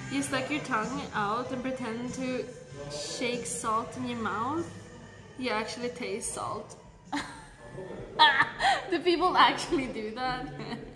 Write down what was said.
You stuck your tongue out and pretend to shake salt in your mouth. You actually taste salt. Do people actually do that?